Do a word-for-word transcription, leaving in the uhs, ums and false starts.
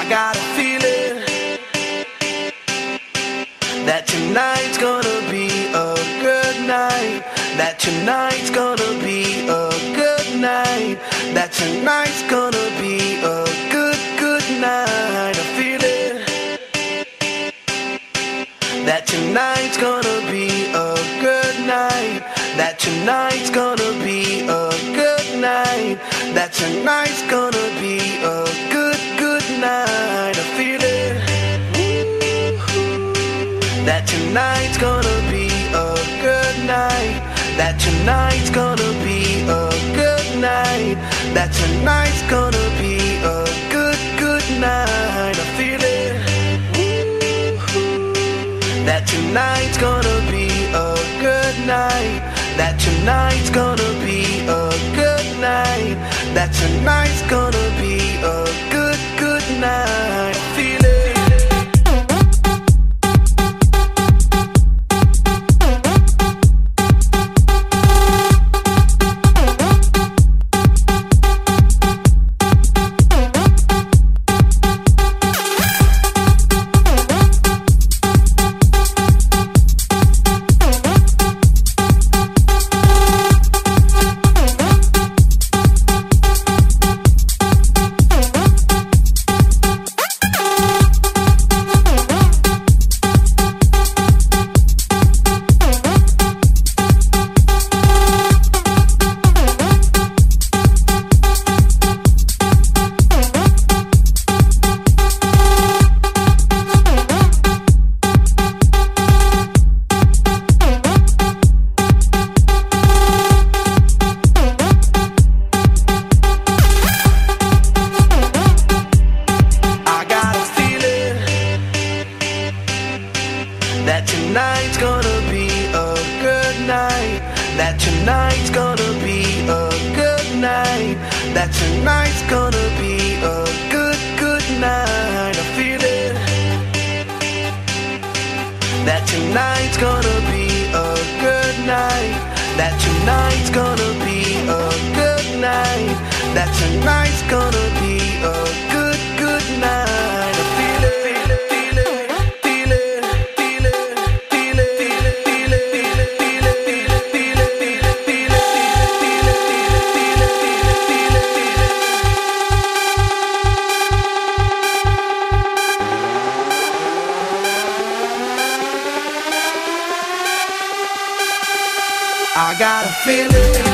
got a feeling that tonight's gonna be a good night. That tonight's gonna be a good night. That tonight's gonna be a good, good night. I feel it. That tonight's gonna be a good night. That tonight's gonna be a good night. That tonight's gonna be a good, good night. I feel it. That tonight's gonna be a good night. That tonight's gonna be a good night. That tonight's gonna be a good, good night. I feel it. That tonight's gonna be a good night. That tonight's gonna be a good night. That tonight's gonna be a good, good night. I feel it. That tonight's gonna be a good night. That tonight's gonna be a good night. That tonight's gonna be a good, good night. I feel it. That tonight's gonna be a good night. That tonight's gonna be a good night. That tonight's gonna be a good, good night. I feel it. I got a feeling.